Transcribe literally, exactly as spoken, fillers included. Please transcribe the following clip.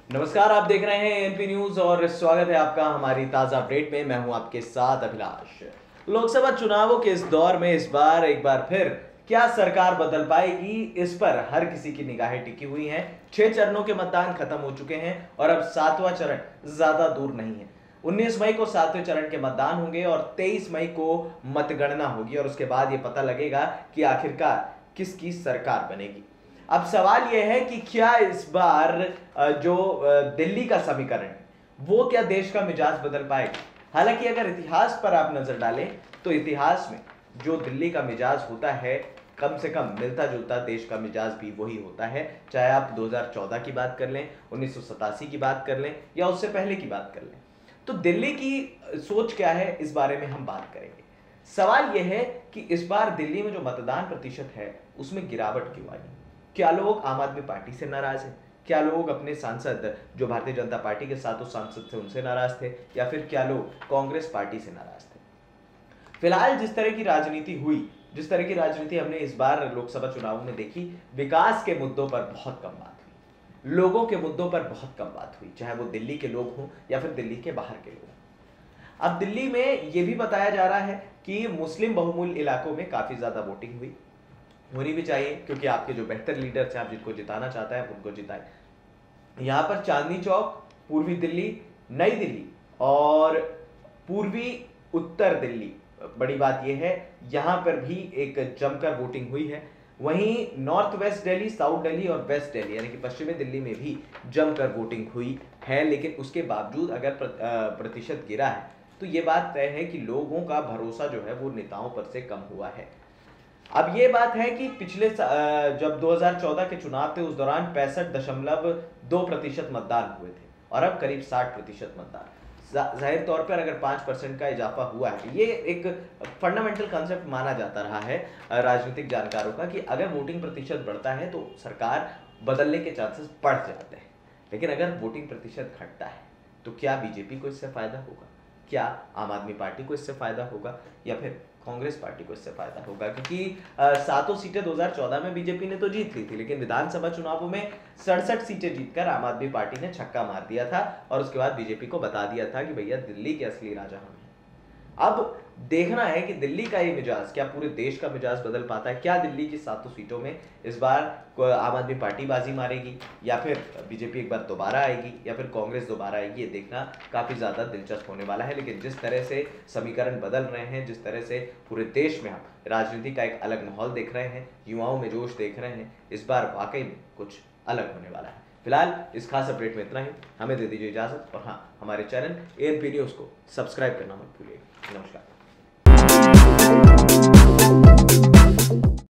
नमस्कार, आप देख रहे हैं एएनपी न्यूज और स्वागत है आपका हमारी ताजा अपडेट में। मैं हूं आपके साथ अभिलाष। लोकसभा चुनावों के इस दौर में इस बार एक बार फिर क्या सरकार बदल पाएगी, इस पर हर किसी की निगाहें टिकी हुई हैं। छह चरणों के मतदान खत्म हो चुके हैं और अब सातवां चरण ज्यादा दूर नहीं है। उन्नीस मई को सातवें चरण के मतदान होंगे और तेईस मई को मतगणना होगी और उसके बाद यह पता लगेगा कि आखिरकार किसकी सरकार बनेगी। अब सवाल यह है कि क्या इस बार जो दिल्ली का समीकरण है वो क्या देश का मिजाज बदल पाएगा। हालांकि अगर इतिहास पर आप नजर डालें तो इतिहास में जो दिल्ली का मिजाज होता है कम से कम मिलता जुलता देश का मिजाज भी वही होता है। चाहे आप दो हज़ार चौदह की बात कर लें, उन्नीस सौ सतासी की बात कर लें या उससे पहले की बात कर लें, तो दिल्ली की सोच क्या है इस बारे में हम बात करेंगे। सवाल यह है कि इस बार दिल्ली में जो मतदान प्रतिशत है उसमें गिरावट क्यों आई। क्या लोग आम आदमी पार्टी से नाराज हैं? क्या लोग अपने सांसद जो भारतीय जनता पार्टी के साथ उस सांसद थे उनसे नाराज थे, या फिर क्या लोग कांग्रेस पार्टी से नाराज थे? फिलहाल जिस तरह की राजनीति हुई, जिस तरह की राजनीति हमने इस बार लोकसभा चुनाव में देखी, विकास के मुद्दों पर बहुत कम बात हुई, लोगों के मुद्दों पर बहुत कम बात हुई, चाहे वो दिल्ली के लोग हों या फिर दिल्ली के बाहर के लोग। अब दिल्ली में यह भी बताया जा रहा है कि मुस्लिम बहुमूल्य इलाकों में काफी ज्यादा वोटिंग हुई, होनी भी चाहिए, क्योंकि आपके जो बेहतर लीडर्स हैं, आप जिनको जिताना चाहते हैं उनको जिताएं। यहां पर चांदनी चौक, पूर्वी दिल्ली, नई दिल्ली और पूर्वी उत्तर दिल्ली, बड़ी बात यह है यहां पर भी एक जमकर वोटिंग हुई है। वहीं north west Delhi, south Delhi और वेस्ट दिल्ली यानी कि पश्चिमी दिल्ली में भी जमकर वोटिंग हुई है। लेकिन उसके बावजूद अगर प्रतिशत गिरा है तो यह बात तय है कि लोगों का भरोसा जो है वो नेताओं पर से कम हुआ है। अब ये बात है कि पिछले जब दो हज़ार चौदह के चुनाव थे उस दौरान पैंसठ दशमलव दो प्रतिशत मतदान हुए थे और अब करीब साठ प्रतिशत मतदान। जाहिर तौर पर अगर पाँच परसेंट का इजाफा हुआ है, ये एक फंडामेंटल कंसेप्ट माना जाता रहा है राजनीतिक जानकारों का कि अगर वोटिंग प्रतिशत बढ़ता है तो सरकार बदलने के चांसेस बढ़ जाते हैं। लेकिन अगर वोटिंग प्रतिशत घटता है तो क्या बीजेपी को इससे फायदा होगा, क्या आम आदमी पार्टी को इससे फायदा होगा, या फिर कांग्रेस पार्टी को इससे फायदा होगा? क्योंकि सातों सीटें दो हज़ार चौदह में बीजेपी ने तो जीत ली थी, लेकिन विधानसभा चुनावों में सड़सठ सीटें जीतकर आम आदमी पार्टी ने छक्का मार दिया था और उसके बाद बीजेपी को बता दिया था कि भैया दिल्ली के असली राजा हम हैं। अब देखना है कि दिल्ली का ये मिजाज क्या पूरे देश का मिजाज बदल पाता है। क्या दिल्ली की सातों सीटों में इस बार आम आदमी पार्टी बाजी मारेगी, या फिर बीजेपी एक बार दोबारा आएगी, या फिर कांग्रेस दोबारा आएगी? ये देखना काफी ज्यादा दिलचस्प होने वाला है। लेकिन जिस तरह से समीकरण बदल रहे हैं, जिस तरह से पूरे देश में हम राजनीति का एक अलग माहौल देख रहे हैं, युवाओं में जोश देख रहे हैं, इस बार वाकई में कुछ अलग होने वाला है। फिलहाल इस खास अपडेट में इतना ही। हमें दे दीजिए इजाजत और हाँ, हमारे चैनल एएनपी न्यूज को सब्सक्राइब करना मत भूलिएगा। नमस्कार।